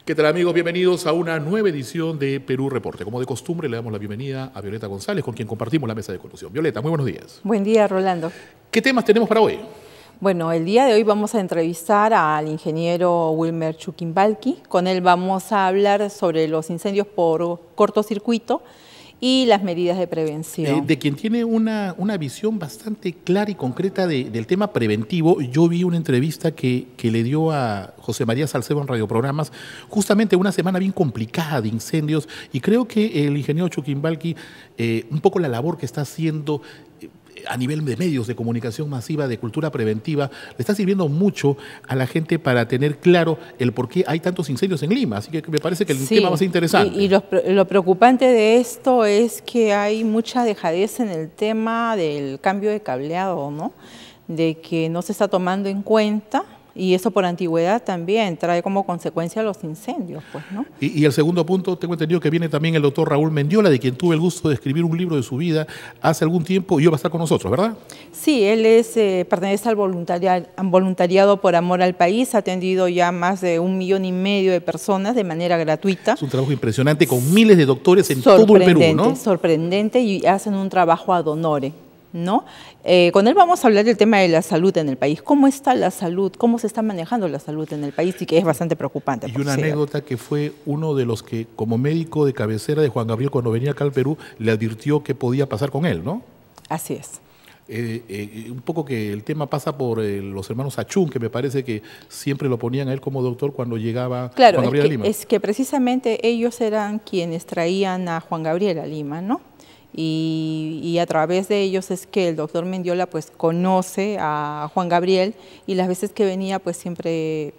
¿Qué tal, amigos? Bienvenidos a una nueva edición de Perú Reporte. Como de costumbre, le damos la bienvenida a Violeta González, con quien compartimos la mesa de conducción. Violeta, muy buenos días. Buen día, Rolando. ¿Qué temas tenemos para hoy? Bueno, el día de hoy vamos a entrevistar al ingeniero Wilmer Chuquimbalqui. Con él vamos a hablar sobre los incendios por cortocircuito y las medidas de prevención. De quien tiene una visión bastante clara y concreta del tema preventivo. Yo vi una entrevista que le dio a José María Salcedo en Radioprogramas, justamente una semana bien complicada de incendios, y creo que el ingeniero Chuquimbalqui, un poco la labor que está haciendo a nivel de medios de comunicación masiva, de cultura preventiva, le está sirviendo mucho a la gente para tener claro el por qué hay tantos incendios en Lima. Así que me parece que el tema va a ser interesante. Y lo preocupante de esto es que hay mucha dejadez en el tema del cambio de cableado, ¿no? De que no se está tomando en cuenta. Y eso por antigüedad también trae como consecuencia los incendios, pues, ¿no? Y el segundo punto, tengo entendido que viene también el doctor Raúl Mendiola, de quien tuve el gusto de escribir un libro de su vida hace algún tiempo, y hoy va a estar con nosotros, ¿verdad? Sí, él pertenece al voluntariado por amor al país, ha atendido ya más de 1,5 millones de personas de manera gratuita. Es un trabajo impresionante con miles de doctores en todo el Perú, ¿no? Sorprendente, y hacen un trabajo ad honorem, ¿no? Con él vamos a hablar del tema de la salud en el país. ¿Cómo está la salud? ¿Cómo se está manejando la salud en el país? Y que es bastante preocupante. Y una anécdota que fue uno de los que, como médico de cabecera de Juan Gabriel, cuando venía acá al Perú, le advirtió qué podía pasar con él, ¿no? Así es. Un poco que el tema pasa por los hermanos Achún, que me parece que siempre lo ponían a él como doctor cuando llegaba Juan Gabriel a Lima. Es que precisamente ellos eran quienes traían a Juan Gabriel a Lima, ¿no? Y a través de ellos es que el doctor Mendiola pues conoce a Juan Gabriel, y las veces que venía pues siempre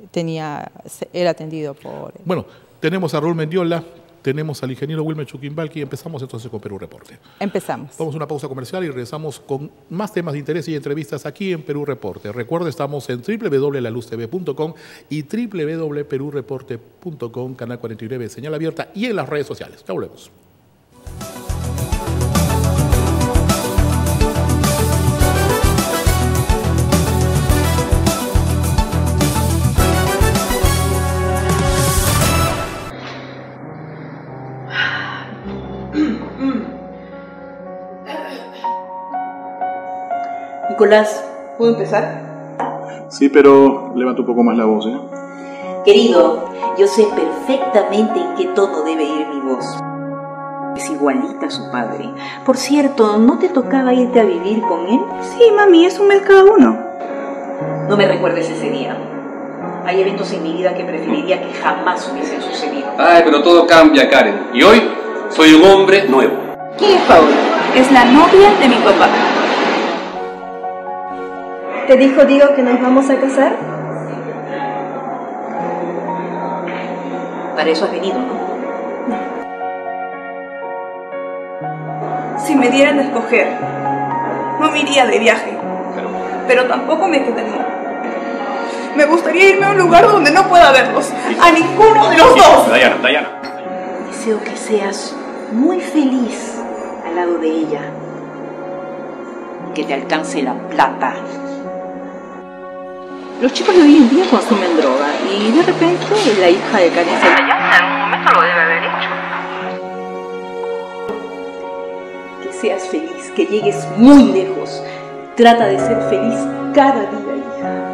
era atendido por él. Bueno, tenemos a Raúl Mendiola, tenemos al ingeniero Wilmer Chuquimbalqui, y empezamos entonces con Perú Reporte. Empezamos. Vamos a una pausa comercial y regresamos con más temas de interés y entrevistas aquí en Perú Reporte. Recuerda, estamos en www.laluztv.com y www.perureporte.com, canal 49, señal abierta, y en las redes sociales. Ya volvemos. Nicolás, ¿puedo empezar? Sí, pero levanta un poco más la voz, ¿eh? Querido, yo sé perfectamente en qué tono debe ir mi voz. Es igualita a su padre. Por cierto, ¿no te tocaba irte a vivir con él? Sí, mami, es un mes cada uno. No me recuerdes ese día. Hay eventos en mi vida que preferiría que jamás hubiesen sucedido. Ay, pero todo cambia, Karen. Y hoy soy un hombre nuevo. ¿Quién es Paola? Es la novia de mi papá. ¿Te dijo Diego que nos vamos a casar? Para eso has venido, ¿no? Si me dieran a escoger, no me iría de viaje, pero tampoco me quedaría. Me gustaría irme a un lugar donde no pueda verlos, a ninguno de los dos. Dayana. Deseo que seas muy feliz al lado de ella, que te alcance la plata. Los chicos de hoy en día consumen droga, y de repente la hija de Karen en algún momento lo debe haber hecho. Que seas feliz, que llegues muy lejos. Trata de ser feliz cada día, hija.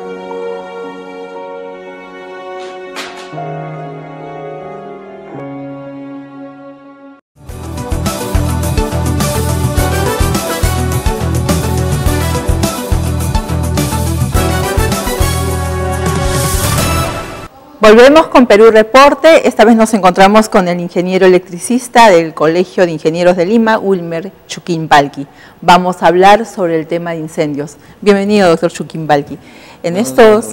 Volvemos con Perú Reporte. Esta vez nos encontramos con el ingeniero electricista del Colegio de Ingenieros de Lima, Wilmer Chuquimbalqui. Vamos a hablar sobre el tema de incendios. Bienvenido, doctor Chuquimbalqui. En estos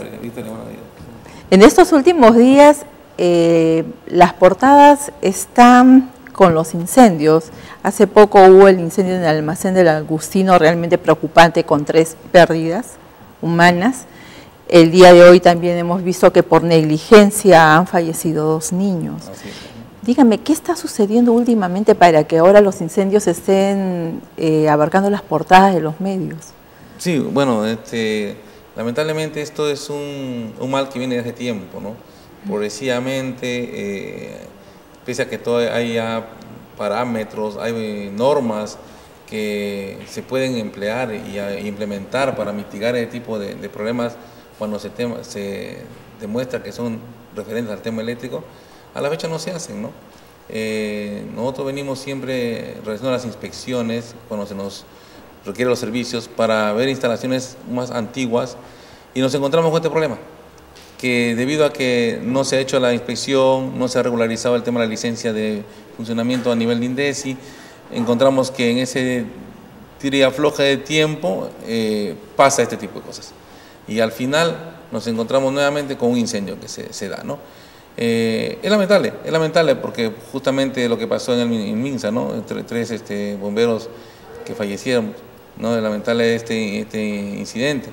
últimos días, las portadas están con los incendios. Hace poco hubo el incendio en el almacén del Agustino, realmente preocupante, con 3 pérdidas humanas. El día de hoy también hemos visto que por negligencia han fallecido 2 niños. Dígame, ¿qué está sucediendo últimamente para que ahora los incendios estén abarcando las portadas de los medios? Sí, bueno, lamentablemente esto es un mal que viene desde hace tiempo, ¿no? progresivamente, pese a que todavía haya parámetros, hay normas que se pueden emplear y implementar para mitigar ese tipo de problemas cuando se demuestra que son referentes al tema eléctrico, a la fecha no se hacen, ¿no? Nosotros venimos siempre realizando las inspecciones cuando se nos requieren los servicios para ver instalaciones más antiguas y nos encontramos con este problema, que debido a que no se ha hecho la inspección, no se ha regularizado el tema de la licencia de funcionamiento a nivel de INDECI, encontramos que en ese tira y afloja de tiempo pasa este tipo de cosas. Y al final nos encontramos nuevamente con un incendio que se da, ¿no? Es lamentable porque justamente lo que pasó en Minsa, ¿no? Tres bomberos que fallecieron, ¿no? Es lamentable este incidente.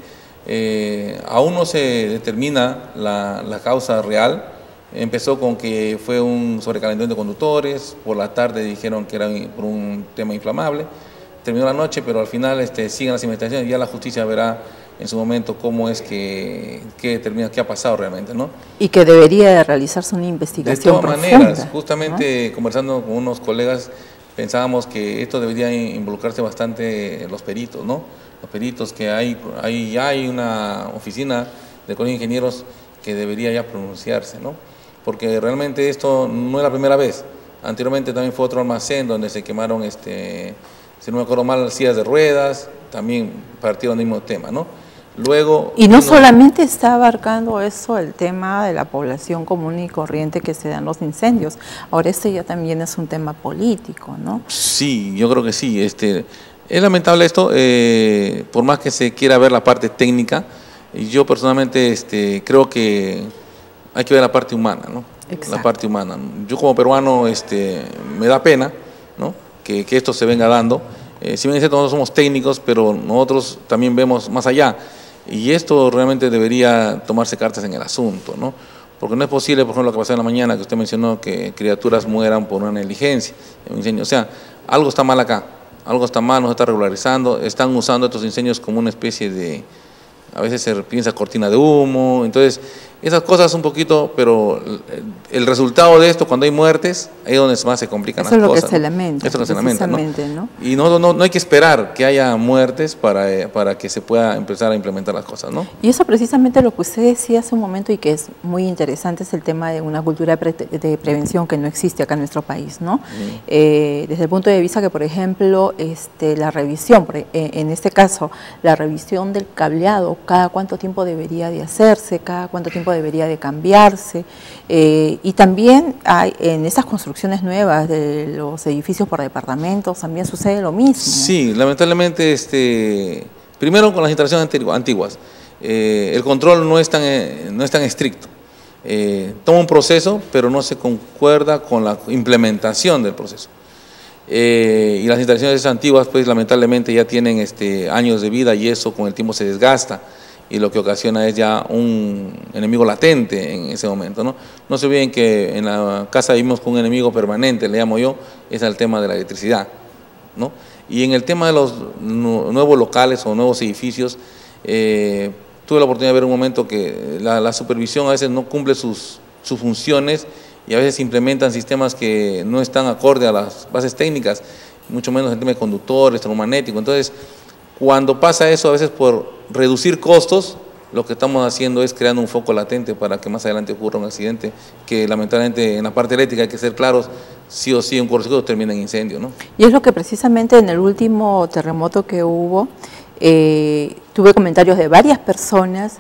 Aún no se determina la causa real. Empezó con que fue un sobrecalentamiento de conductores, por la tarde dijeron que era por un tema inflamable, terminó la noche, pero al final siguen las investigaciones y ya la justicia verá en su momento cómo es que determina qué ha pasado realmente, ¿no? Y que debería de realizarse una investigación de todas profunda, maneras, justamente, ¿no? Conversando con unos colegas, pensábamos que esto debería involucrarse bastante los peritos, ¿no? Los peritos, que hay una oficina del Colegio de Ingenieros que debería ya pronunciarse, ¿no? Porque realmente esto no es la primera vez. Anteriormente también fue otro almacén donde se quemaron, si no me acuerdo mal, sillas de ruedas, también partieron del mismo tema, ¿no? Luego, y no solamente está abarcando eso el tema de la población común y corriente que se dan los incendios, ahora ya también es un tema político, ¿no? Sí, yo creo que sí. Es lamentable esto, por más que se quiera ver la parte técnica, yo personalmente creo que hay que ver la parte humana, ¿no? Exacto. La parte humana. Yo como peruano me da pena, ¿no? que esto se venga dando. Si bien es cierto, nosotros somos técnicos, pero nosotros también vemos más allá. Y esto realmente debería tomarse cartas en el asunto, ¿no? Porque no es posible, por ejemplo, lo que pasó en la mañana, que usted mencionó, que criaturas mueran por una negligencia, un incendio. O sea, algo está mal acá, algo está mal, no se está regularizando, están usando estos incendios como una especie de, a veces se piensa cortina de humo, entonces esas cosas un poquito, pero el resultado de esto, cuando hay muertes, ahí es donde más se complican las cosas. Eso es lo que se lamenta. Eso es lo que se lamenta, ¿no? Y no hay que esperar que haya muertes para que se pueda empezar a implementar las cosas, ¿no? Y eso precisamente lo que usted decía hace un momento y que es muy interesante es el tema de una cultura de prevención que no existe acá en nuestro país, ¿no? Desde el punto de vista que, por ejemplo, la revisión, en este caso, la revisión del cableado, cada cuánto tiempo debería de hacerse, cada cuánto tiempo debería de cambiarse, y también hay, en esas construcciones nuevas de los edificios por departamentos también sucede lo mismo. Sí, lamentablemente, primero con las instalaciones antiguas, el control no es tan estricto. Toma un proceso, pero no se concuerda con la implementación del proceso. Y las instalaciones antiguas, pues lamentablemente ya tienen años de vida y eso con el tiempo se desgasta. Y lo que ocasiona es ya un enemigo latente en ese momento, ¿no? No se olviden que en la casa vivimos con un enemigo permanente, le llamo yo, es el tema de la electricidad, ¿no? Y en el tema de los nuevos locales o nuevos edificios, tuve la oportunidad de ver un momento que la supervisión a veces no cumple sus funciones y a veces implementan sistemas que no están acorde a las bases técnicas, mucho menos el tema de conductores, electromagnético. Entonces, cuando pasa eso, a veces por reducir costos, lo que estamos haciendo es creando un foco latente para que más adelante ocurra un accidente que lamentablemente en la parte eléctrica hay que ser claros, sí o sí un cortocircuito termina en incendio, ¿no? Y es lo que precisamente en el último terremoto que hubo, tuve comentarios de varias personas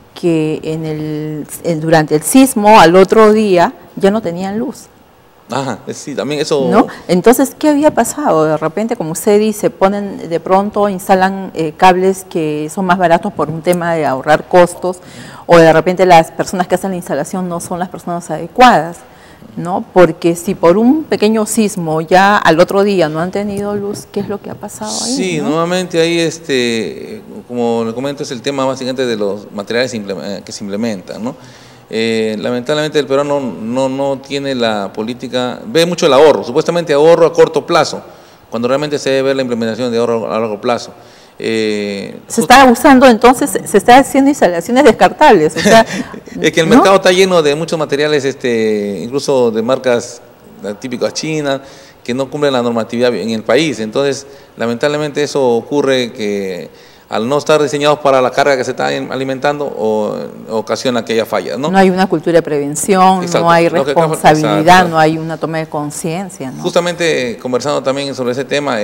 que durante el sismo al otro día ya no tenían luz. Ajá, sí, también eso... ¿No? Entonces, ¿qué había pasado? De repente, como usted dice, de pronto instalan cables que son más baratos por un tema de ahorrar costos, o de repente las personas que hacen la instalación no son las personas adecuadas, ¿no? Porque si por un pequeño sismo ya al otro día no han tenido luz, ¿qué es lo que ha pasado ahí? Sí, ¿no? Nuevamente ahí, como le comento, es el tema básicamente de los materiales que se implementan, ¿no? Lamentablemente el peruano no tiene la política, ve mucho el ahorro, supuestamente ahorro a corto plazo, cuando realmente se debe ver la implementación de ahorro a largo plazo. Se está usando, entonces, se está haciendo instalaciones descartables. O sea, es que el mercado está lleno de muchos materiales, incluso de marcas típicas chinas, que no cumplen la normatividad en el país. Entonces, lamentablemente eso ocurre que al no estar diseñados para la carga que se está alimentando, ocasiona que haya fallas, ¿no? No hay una cultura de prevención, Exacto. no hay responsabilidad, Exacto. no hay una toma de conciencia, ¿no? Justamente conversando también sobre ese tema,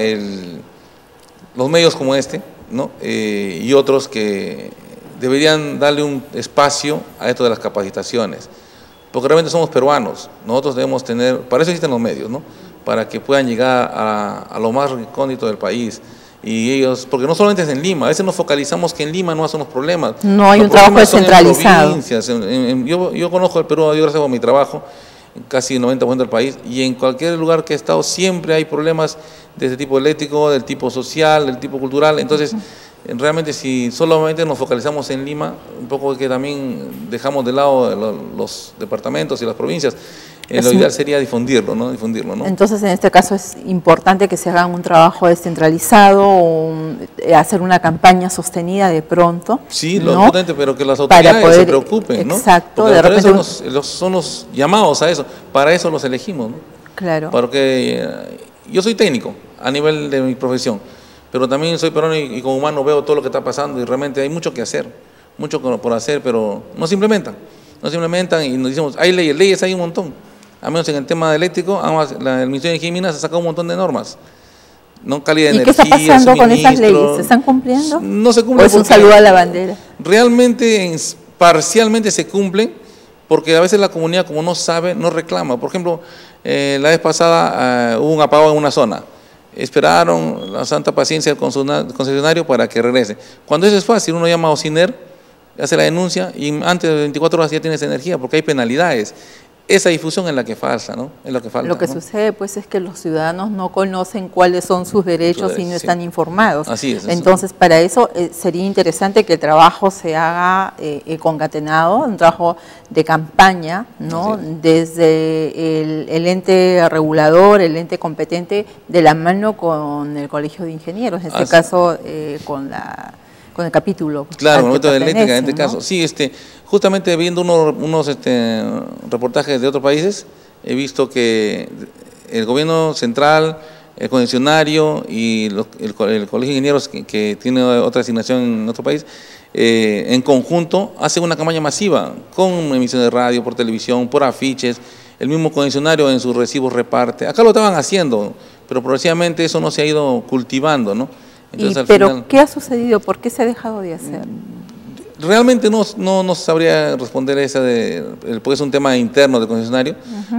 los medios como este, ¿no? Y otros que deberían darle un espacio a esto de las capacitaciones, porque realmente somos peruanos, nosotros debemos tener, para eso existen los medios, ¿no? Para que puedan llegar a lo más recóndito del país. Y ellos, porque no solamente es en Lima, a veces nos focalizamos que en Lima no son los problemas. No hay un trabajo descentralizado. Yo conozco el Perú, yo gracias a mi trabajo, en casi 90% del país, y en cualquier lugar que he estado siempre hay problemas de este tipo eléctrico, del tipo social, del tipo cultural. Entonces, realmente si solamente nos focalizamos en Lima, un poco que también dejamos de lado los departamentos y las provincias, lo ideal sería difundirlo, ¿no? Entonces, en este caso es importante que se haga un trabajo descentralizado, hacer una campaña sostenida de pronto. Sí, ¿no? lo importante, pero que las autoridades se preocupen, ¿no? Exacto. Porque de repente son los llamados a eso, para eso los elegimos, ¿no? Claro. Porque yo soy técnico a nivel de mi profesión, pero también soy peruano y como humano veo todo lo que está pasando y realmente hay mucho que hacer, mucho por hacer, pero no se implementan y nos decimos, hay leyes hay un montón. Al menos en el tema eléctrico, el Ministerio de Energía y Minas ha sacado un montón de normas. ¿No? Calidad de energía, ¿Y qué está pasando con esas leyes? ¿Se están cumpliendo? No se cumplen. ¿O es un saludo a la bandera? Realmente, parcialmente se cumplen, porque a veces la comunidad, como no sabe, no reclama. Por ejemplo, la vez pasada hubo un apagón en una zona. Esperaron la santa paciencia del concesionario para que regrese. Cuando eso es fácil, uno llama a OCINER, hace la denuncia y antes de 24 horas ya tienes energía, porque hay penalidades. Esa difusión es la que falta, ¿no? Es lo que falta. Lo que ¿no? sucede, pues, es que los ciudadanos no conocen cuáles son sus derechos y no están informados. Así es. Entonces, para eso sería interesante que el trabajo se haga concatenado, un trabajo de campaña, ¿no? Desde el ente regulador, el ente competente, de la mano con el Colegio de Ingenieros, en este caso con el capítulo. Claro, el momento de eléctrica, en este caso. Sí, justamente viendo unos reportajes de otros países, he visto que el gobierno central, el concesionario y el Colegio de Ingenieros, que tiene otra asignación en otro país, en conjunto hacen una campaña masiva con emisión de radio, por televisión, por afiches. El mismo concesionario en sus recibos reparte. Acá lo estaban haciendo, pero progresivamente eso no se ha ido cultivando, ¿no? Entonces, pero ¿qué ha sucedido? ¿Por qué se ha dejado de hacer? Realmente no sabría responder esa porque es un tema interno del concesionario,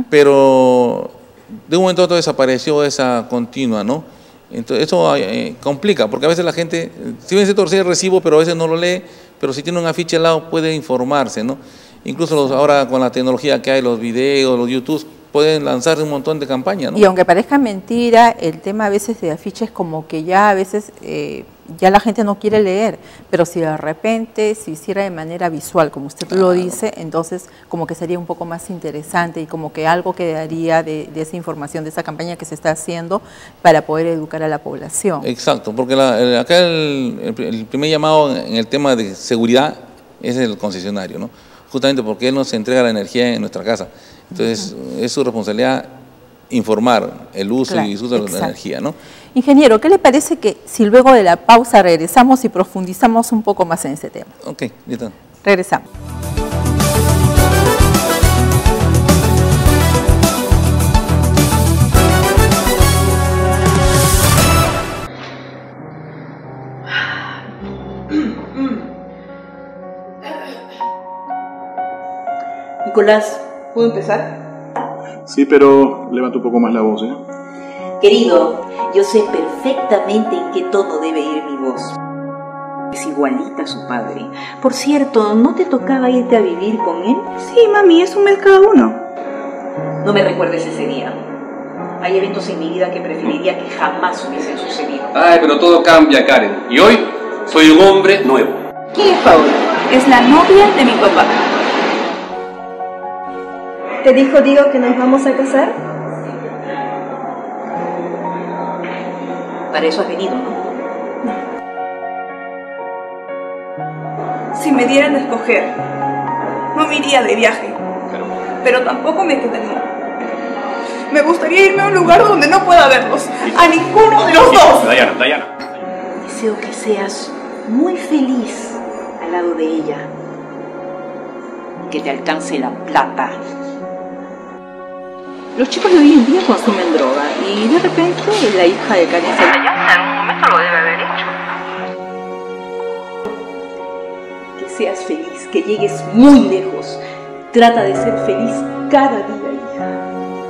pero de un momento a otro desapareció esa continua, ¿no? Entonces eso complica, porque a veces la gente, si bien se torce el recibo, pero a veces no lo lee, pero si tiene un afiche al lado puede informarse, ¿no? Incluso ahora con la tecnología que hay, los videos, los YouTube, pueden lanzar un montón de campañas, ¿no? Y aunque parezca mentira, el tema a veces de afiches como que ya a veces ya la gente no quiere leer, pero si de repente se hiciera de manera visual, como usted lo dice, entonces como que sería un poco más interesante y como que algo quedaría de esa información, de esa campaña que se está haciendo para poder educar a la población. Exacto, porque acá el primer llamado en el tema de seguridad es el concesionario, ¿no? Justamente porque él nos entrega la energía en nuestra casa. Entonces, es su responsabilidad informar el uso y disfrute de la energía, ¿no? Ingeniero, ¿qué le parece que si luego de la pausa regresamos y profundizamos un poco más en este tema? Ok, listo. Regresamos. Nicolás, ¿puedo empezar? Sí, pero levanta un poco más la voz, ¿eh? Querido, yo sé perfectamente en qué tono debe ir mi voz. Es igualita a su padre. Por cierto, ¿no te tocaba irte a vivir con él? Sí, mami, es un mes cada uno. No me recuerdes ese día. Hay eventos en mi vida que preferiría que jamás hubiesen sucedido. Ay, pero todo cambia, Karen. Y hoy soy un hombre nuevo. ¿Quién es Paola? Es la novia de mi papá. ¿Te dijo Diego que nos vamos a casar? Para eso has venido, ¿no? si me dieran a escoger, no me iría de viaje, pero tampoco me quedaría. Me gustaría irme a un lugar donde no pueda verlos, a ninguno de los dos. Dayana. Deseo que seas muy feliz al lado de ella y que te alcance la plata. Los chicos de hoy en día consumen droga y de repente la hija de Karen Sayayana en algún momento lo debe haber hecho. Que seas feliz, que llegues muy lejos. Trata de ser feliz cada día, hija.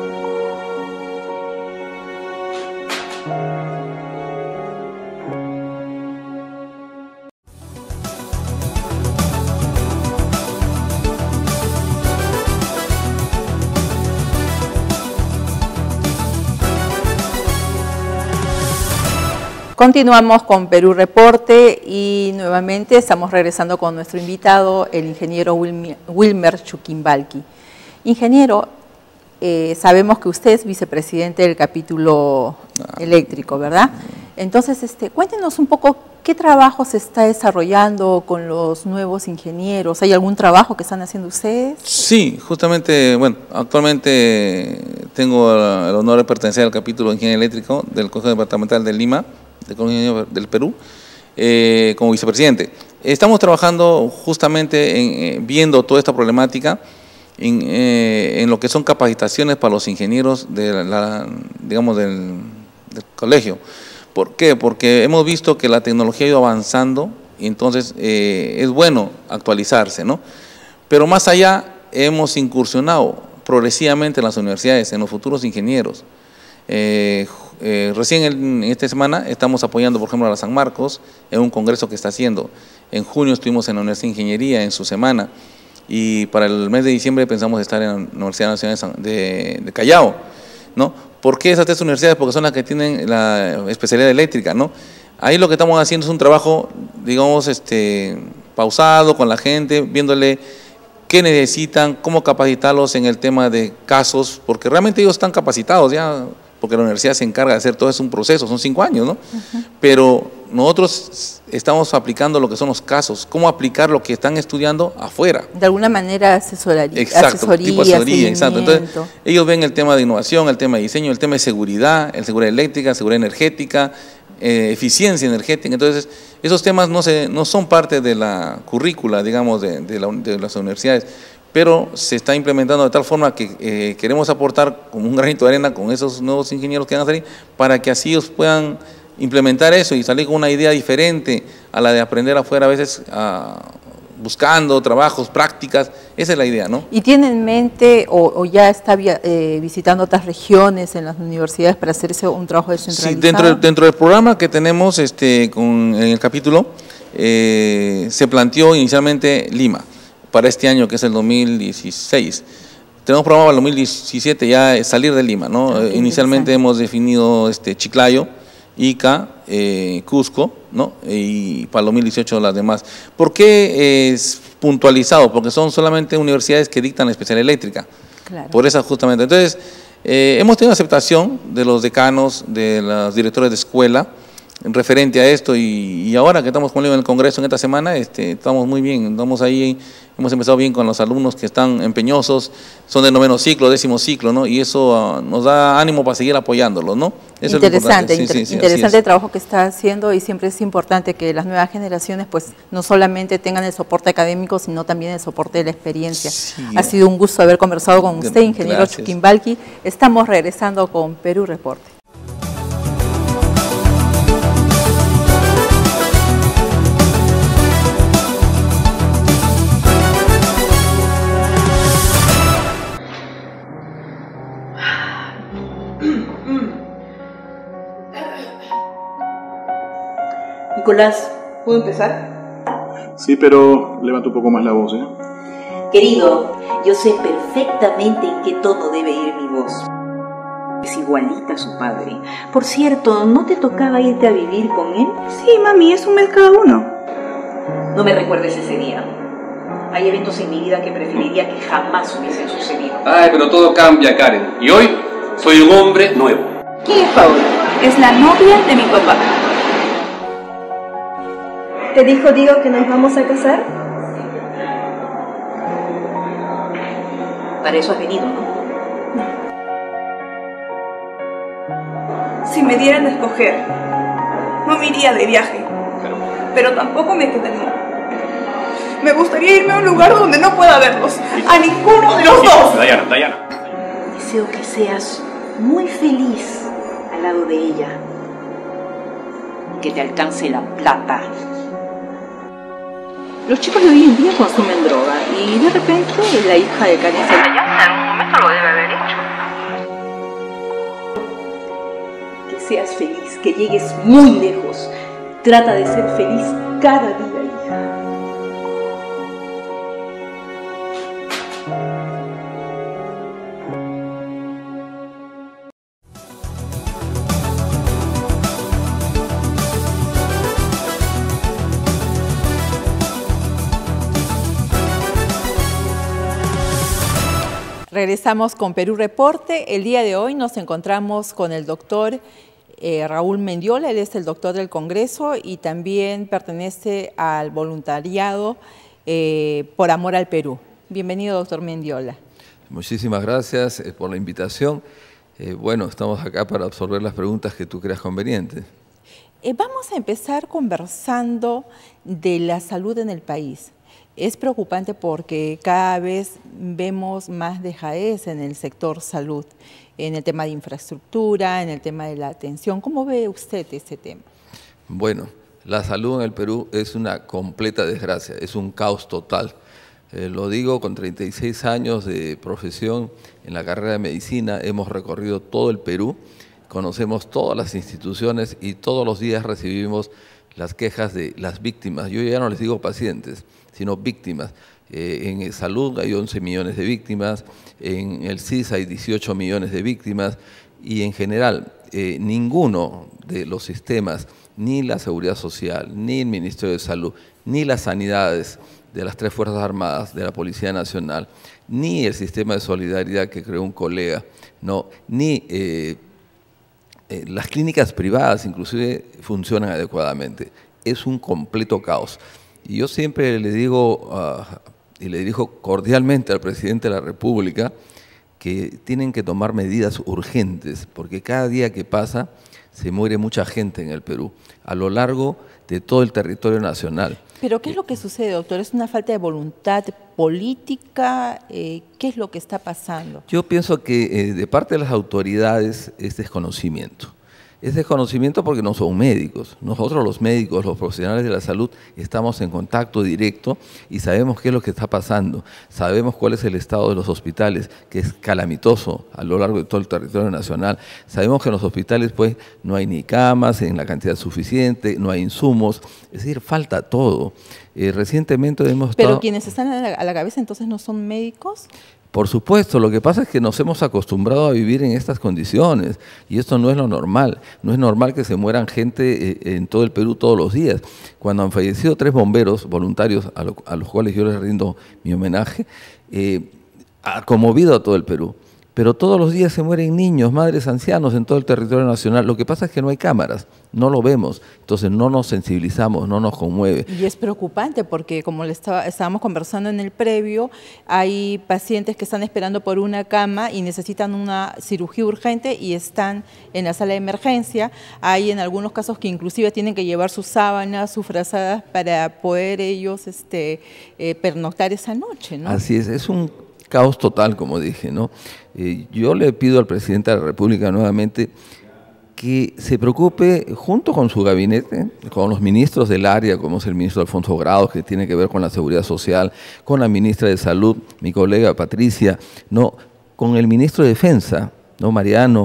Continuamos con Perú Reporte y nuevamente estamos regresando con nuestro invitado, el ingeniero Wilmer Chuquimbalqui. Ingeniero, sabemos que usted es vicepresidente del capítulo eléctrico, ¿verdad? Entonces, cuéntenos un poco qué trabajo se está desarrollando con los nuevos ingenieros. ¿Hay algún trabajo que están haciendo ustedes? Sí, justamente, bueno, actualmente tengo el honor de pertenecer al capítulo de Ingeniería Eléctrico del Consejo Departamental de Lima, del Perú, como vicepresidente. Estamos trabajando justamente viendo toda esta problemática en lo que son capacitaciones para los ingenieros del colegio. ¿Por qué? Porque hemos visto que la tecnología ha ido avanzando y entonces es bueno actualizarse, ¿no? Pero más allá hemos incursionado progresivamente en las universidades, en los futuros ingenieros. Recién en esta semana estamos apoyando, por ejemplo, a la San Marcos en un congreso que está haciendo. En junio estuvimos en la Universidad de Ingeniería en su semana y para el mes de diciembre pensamos estar en la Universidad Nacional de Callao, ¿no? ¿Por qué esas tres universidades? Porque son las que tienen la especialidad eléctrica, ¿no? Ahí lo que estamos haciendo es un trabajo, digamos, pausado con la gente, viéndole qué necesitan, cómo capacitarlos en el tema de casos, porque realmente ellos están capacitados ya, porque la universidad se encarga de hacer todo, es un proceso, son 5 años, ¿no? Pero nosotros estamos aplicando lo que son los casos, cómo aplicar lo que están estudiando afuera. De alguna manera asesoría, tipo asesoría, exacto. Entonces, ellos ven el tema de innovación, el tema de diseño, el tema de seguridad, seguridad eléctrica, seguridad energética, eficiencia energética. Entonces, esos temas no son parte de la currícula, digamos, de las universidades, pero se está implementando de tal forma que queremos aportar como un granito de arena con esos nuevos ingenieros que van a salir, para que así ellos puedan implementar eso y salir con una idea diferente a la de aprender afuera, a veces buscando trabajos, prácticas. Esa es la idea, ¿no? ¿Y tiene en mente o ya está visitando otras regiones en las universidades para hacerse un trabajo descentralizado? Sí, dentro del programa que tenemos en el capítulo, se planteó inicialmente Lima, para este año que es el 2016. Tenemos programado para el 2017 ya salir de Lima, ¿no? Inicialmente hemos definido Chiclayo, Ica, Cusco, ¿no? Y para el 2018 las demás. ¿Por qué es puntualizado? Porque son solamente universidades que dictan la especialidad eléctrica. Claro. Por eso justamente. Entonces, hemos tenido aceptación de los decanos, de los directores de escuela, en referente a esto, y ahora que estamos conmigo en el Congreso en esta semana, estamos muy bien, estamos ahí, hemos empezado bien con los alumnos que están empeñosos, son de 9º ciclo, 10º ciclo, ¿no? Y eso nos da ánimo para seguir apoyándolos, ¿no? Eso interesante, interesante el trabajo que está haciendo, y siempre es importante que las nuevas generaciones pues no solamente tengan el soporte académico, sino también el soporte de la experiencia. Sí, ha sido un gusto haber conversado con usted, ingeniero Chuquimbalqui. Estamos regresando con Perú Reporte. Nicolás, ¿puedo empezar? Sí, pero levanta un poco más la voz, ¿eh? Querido, yo sé perfectamente en qué tono debe ir mi voz. Es igualita a su padre. Por cierto, ¿no te tocaba irte a vivir con él? Sí, mami, es un mes cada uno. No me recuerdes ese día. Hay eventos en mi vida que preferiría que jamás hubiesen sucedido. Ay, pero todo cambia, Karen. Y hoy soy un hombre nuevo. ¿Quién es Paola? Es la novia de mi papá. ¿Te dijo Diego que nos vamos a casar? Para eso has venido, ¿no? Si me dieran a escoger, no me iría de viaje, pero tampoco me quedaría. Me gustaría irme a un lugar donde no pueda verlos, a ninguno de los dos. Dayana. Deseo que seas muy feliz al lado de ella. Que te alcance la plata. Los chicos de hoy en día consumen droga y de repente la hija de Karen Sayayana en algún momento lo debe haber hecho. Que seas feliz, que llegues muy lejos. Trata de ser feliz cada día, hija. Regresamos con Perú Reporte. El día de hoy nos encontramos con el doctor Raúl Mendiola. Él es el doctor del Congreso y también pertenece al voluntariado por amor al Perú. Bienvenido, doctor Mendiola. Muchísimas gracias por la invitación. Bueno, estamos acá para absorber las preguntas que tú creas convenientes. Vamos a empezar conversando de la salud en el país. Es preocupante porque cada vez vemos más dejadez en el sector salud, en el tema de infraestructura, en el tema de la atención. ¿Cómo ve usted ese tema? Bueno, la salud en el Perú es una completa desgracia, es un caos total. Lo digo con 36 años de profesión en la carrera de medicina, hemos recorrido todo el Perú, conocemos todas las instituciones y todos los días recibimos las quejas de las víctimas. Yo ya no les digo pacientes, sino víctimas. En salud hay 11 millones de víctimas, en el CIS hay 18 millones de víctimas y en general ninguno de los sistemas, ni la Seguridad Social, ni el Ministerio de Salud, ni las sanidades de las 3 Fuerzas Armadas, de la Policía Nacional, ni el sistema de solidaridad que creó un colega, no, ni las clínicas privadas inclusive funcionan adecuadamente. Es un completo caos. Y yo siempre le digo, y le dirijo cordialmente al presidente de la República, que tienen que tomar medidas urgentes, porque cada día que pasa se muere mucha gente en el Perú, a lo largo de todo el territorio nacional. ¿Pero qué es lo que sucede, doctor? ¿Es una falta de voluntad política? ¿Qué es lo que está pasando? Yo pienso que de parte de las autoridades es desconocimiento. Es desconocimiento porque no son médicos. Nosotros los médicos, los profesionales de la salud, estamos en contacto directo y sabemos qué es lo que está pasando. Sabemos cuál es el estado de los hospitales, que es calamitoso a lo largo de todo el territorio nacional. Sabemos que en los hospitales pues no hay ni camas en la cantidad suficiente, no hay insumos, es decir, falta todo. Recientemente hemos estado... ¿Pero quienes están a la cabeza entonces no son médicos? Por supuesto, lo que pasa es que nos hemos acostumbrado a vivir en estas condiciones y esto no es lo normal. No es normal que se mueran gente en todo el Perú todos los días. Cuando han fallecido 3 bomberos voluntarios, a los cuales yo les rindo mi homenaje, ha conmovido a todo el Perú. Pero todos los días se mueren niños, madres, ancianos en todo el territorio nacional. Lo que pasa es que no hay cámaras, no lo vemos, entonces no nos sensibilizamos, no nos conmueve. Y es preocupante porque, como estábamos conversando en el previo, hay pacientes que están esperando por una cama y necesitan una cirugía urgente y están en la sala de emergencia. Hay en algunos casos que inclusive tienen que llevar sus sábanas, sus frazadas para poder ellos pernoctar esa noche, ¿no? Así es un caos total, como dije, ¿no? Yo le pido al presidente de la República nuevamente que se preocupe junto con su gabinete, con los ministros del área, como es el ministro Alfonso Grados, que tiene que ver con la seguridad social, con la ministra de Salud, mi colega Patricia, ¿no? Con el ministro de Defensa, ¿no? Mariano,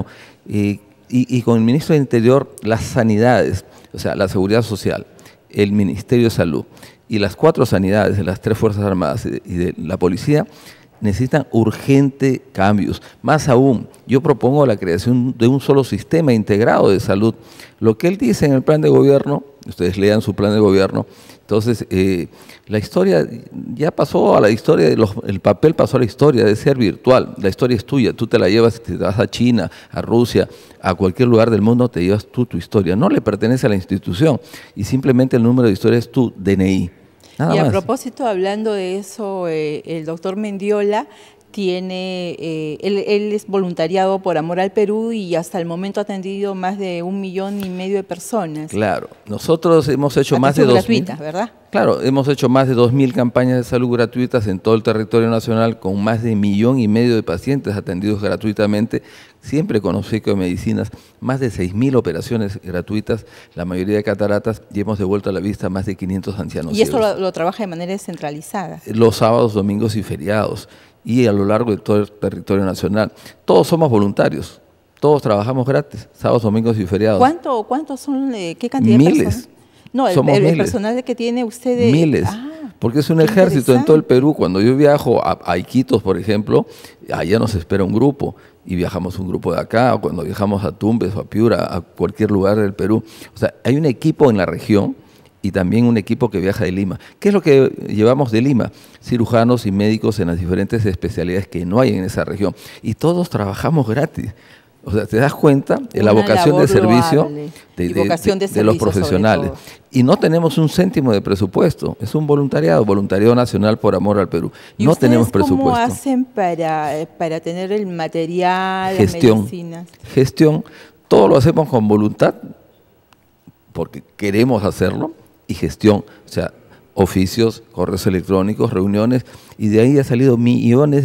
y con el ministro de Interior, las sanidades, o sea, la seguridad social, el Ministerio de Salud y las 4 sanidades de las 3 Fuerzas Armadas y de la Policía, necesitan urgente cambios. Más aún, yo propongo la creación de un solo sistema integrado de salud. Lo que él dice en el plan de gobierno, ustedes lean su plan de gobierno, entonces la historia ya pasó a la historia, el papel pasó a la historia de ser virtual. La historia es tuya, tú te la llevas, te vas a China, a Rusia, a cualquier lugar del mundo, te llevas tú tu historia. No le pertenece a la institución y simplemente el número de historia es tu DNI. Nada y a más. propósito, hablando de eso, el doctor Mendiola, tiene, él es voluntariado por Amor al Perú y hasta el momento ha atendido más de 1,5 millones de personas. Claro, nosotros hemos hecho más de 2.000. gratuitas, ¿verdad? Claro, hemos hecho más de 2.000 campañas de salud gratuitas en todo el territorio nacional con más de 1,5 millones de pacientes atendidos gratuitamente, siempre con obsequio de medicinas, más de 6.000 operaciones gratuitas, la mayoría de cataratas, y hemos devuelto a la vista a más de 500 ancianos. Y esto lo trabaja de manera descentralizada. Los sábados, domingos y feriados, y a lo largo de todo el territorio nacional. Todos somos voluntarios, todos trabajamos gratis, sábados, domingos y feriados. ¿Cuántos son? ¿Qué cantidad de personas? No, el personal que tiene usted. Miles. Porque es un ejército en todo el Perú. Cuando yo viajo a Iquitos, por ejemplo, allá nos espera un grupo y viajamos un grupo de acá, o cuando viajamos a Tumbes o a Piura, a cualquier lugar del Perú. O sea, hay un equipo en la región y también un equipo que viaja de Lima. ¿Qué es lo que llevamos de Lima? Cirujanos y médicos en las diferentes especialidades que no hay en esa región. Y todos trabajamos gratis. O sea, te das cuenta de la vocación de servicio de los profesionales. Y no tenemos un céntimo de presupuesto, es un voluntariado nacional por amor al Perú. No tenemos presupuesto. ¿Cómo hacen para tener el material, las medicinas? Gestión, todo lo hacemos con voluntad, porque queremos hacerlo, y gestión, o sea, oficios, correos electrónicos, reuniones, y de ahí ha salido millones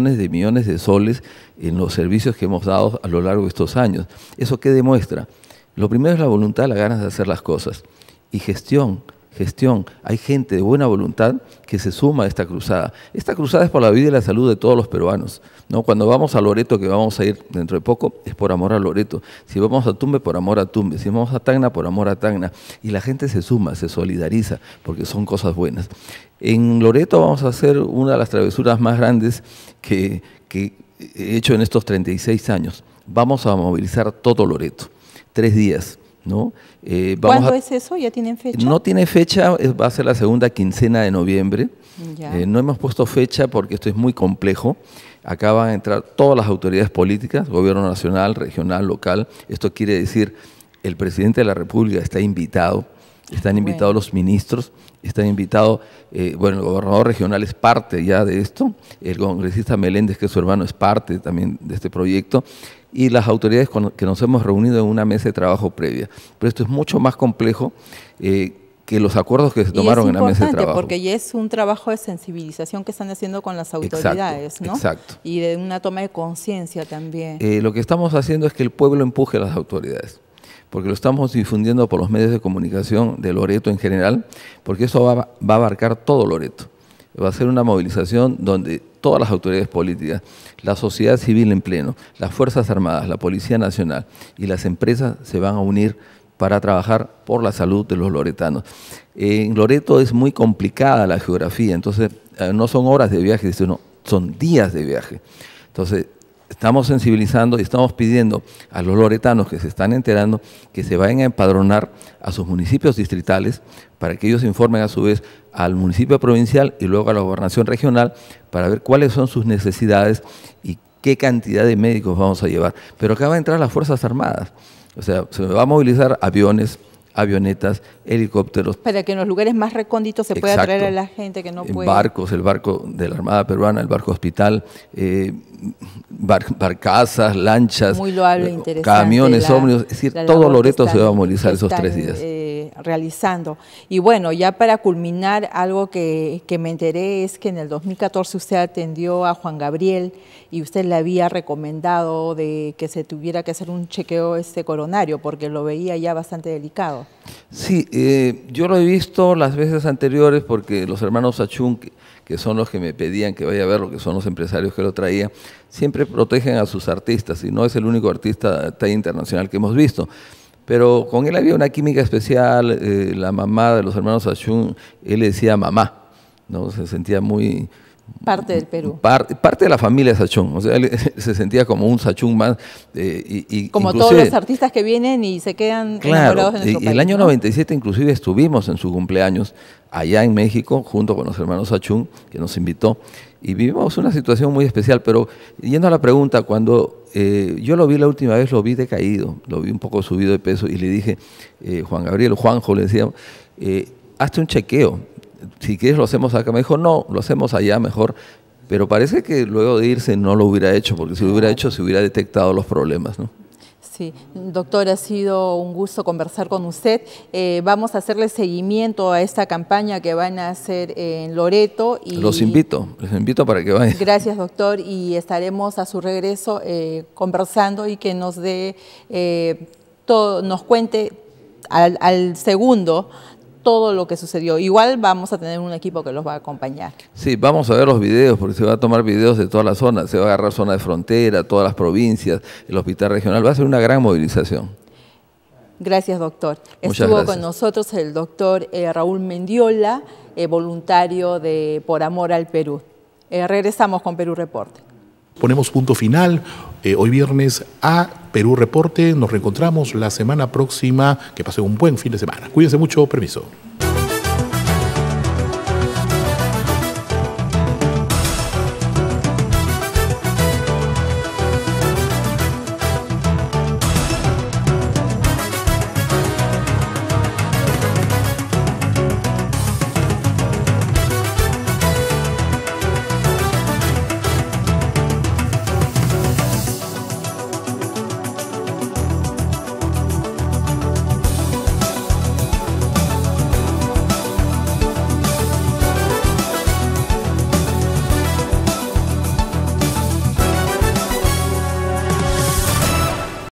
de soles en los servicios que hemos dado a lo largo de estos años. ¿Eso qué demuestra? Lo primero es la voluntad, las ganas de hacer las cosas, y gestión. Hay gente de buena voluntad que se suma a esta cruzada. Esta cruzada es por la vida y la salud de todos los peruanos, ¿no? Cuando vamos a Loreto, que vamos a ir dentro de poco, es por amor a Loreto. Si vamos a Tumbes, por amor a Tumbes. Si vamos a Tacna, por amor a Tacna. Y la gente se suma, se solidariza, porque son cosas buenas. En Loreto vamos a hacer una de las travesuras más grandes que he hecho en estos 36 años. Vamos a movilizar todo Loreto, 3 días. ¿No? ¿Cuándo es eso? ¿Ya tienen fecha? No tiene fecha, va a ser la segunda quincena de noviembre. No hemos puesto fecha porque esto es muy complejo. Acá van a entrar todas las autoridades políticas, gobierno nacional, regional, local. Esto quiere decir, el presidente de la República está invitado, están invitados los ministros, están invitados, el gobernador regional es parte ya de esto, el congresista Meléndez, que es su hermano, es parte también de este proyecto, y las autoridades que nos hemos reunido en una mesa de trabajo previa. Pero esto es mucho más complejo que los acuerdos que se tomaron en la mesa de trabajo. Porque ya es un trabajo de sensibilización que están haciendo con las autoridades, ¿no? Exacto. Y de una toma de conciencia también. Lo que estamos haciendo es que el pueblo empuje a las autoridades, porque lo estamos difundiendo por los medios de comunicación de Loreto en general, porque eso va a abarcar todo Loreto. Va a ser una movilización donde todas las autoridades políticas, la sociedad civil en pleno, las Fuerzas Armadas, la Policía Nacional y las empresas se van a unir para trabajar por la salud de los loretanos. En Loreto es muy complicada la geografía, entonces no son horas de viaje, sino son días de viaje. Entonces, estamos sensibilizando y estamos pidiendo a los loretanos que se están enterando que se vayan a empadronar a sus municipios distritales para que ellos informen a su vez al municipio provincial y luego a la gobernación regional para ver cuáles son sus necesidades y qué cantidad de médicos vamos a llevar. Pero acá van a entrar las Fuerzas Armadas, o sea, se va a movilizar aviones, avionetas, helicópteros. Para que en los lugares más recónditos se pueda traer a la gente que no puede. Barcos, el barco de la Armada Peruana, el barco hospital, barcazas, lanchas, muy loable, interesante, camiones, ómnibus, es decir, todo Loreto se va a movilizar esos 3 días. Realizando. Y bueno, ya para culminar, algo que me enteré es que en el 2014 usted atendió a Juan Gabriel y usted le había recomendado de que se tuviera que hacer un chequeo coronario porque lo veía ya bastante delicado. Sí, yo lo he visto las veces anteriores porque los hermanos Sachún, que son los que me pedían que vaya a verlo, que son los empresarios que lo traían, siempre protegen a sus artistas y no es el único artista de talla internacional que hemos visto. Pero con él había una química especial, la mamá de los hermanos Sachún, él le decía mamá, ¿no? Se sentía muy... Parte del Perú. Parte de la familia Sachún, o sea, él se sentía como un Sachún más. Como todos los artistas que vienen y se quedan enamorados de nuestro país. El año 97 inclusive estuvimos en su cumpleaños allá en México, junto con los hermanos Sachún, que nos invitó, y vivimos una situación muy especial, pero yendo a la pregunta, cuando yo lo vi la última vez, lo vi decaído, lo vi un poco subido de peso, y le dije, Juan Gabriel, Juanjo, le decía, hazte un chequeo, si quieres lo hacemos acá. Me dijo, no, lo hacemos allá mejor, Pero parece que luego de irse no lo hubiera hecho, porque si lo hubiera hecho se hubiera detectado los problemas, ¿no? Sí, doctor, ha sido un gusto conversar con usted. Vamos a hacerle seguimiento a esta campaña que van a hacer en Loreto. Y les invito para que vayan. Gracias, doctor, y estaremos a su regreso conversando y que nos dé nos cuente al segundo todo lo que sucedió. Igual vamos a tener un equipo que los va a acompañar. Sí, vamos a ver los videos, porque se va a tomar videos de toda la zona, se va a agarrar zona de frontera, todas las provincias, el hospital regional, va a ser una gran movilización. Gracias, doctor. Muchas Estuvo gracias. con nosotros el doctor Raúl Mendiola, voluntario de Por Amor al Perú. Regresamos con Perú Reporte. Ponemos punto final hoy viernes a Perú Reporte. Nos reencontramos la semana próxima. Que pasen un buen fin de semana. Cuídense mucho. Permiso.